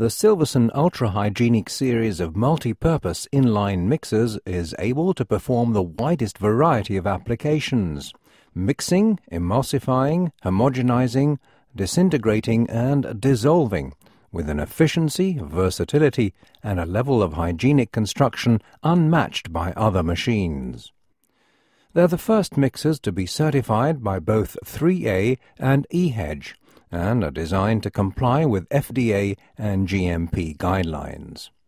The Silverson Ultra Hygienic series of multi-purpose inline mixers is able to perform the widest variety of applications: mixing, emulsifying, homogenizing, disintegrating and dissolving, with an efficiency, versatility and a level of hygienic construction unmatched by other machines. They're the first mixers to be certified by both 3A and EHEG, and are designed to comply with FDA and GMP guidelines.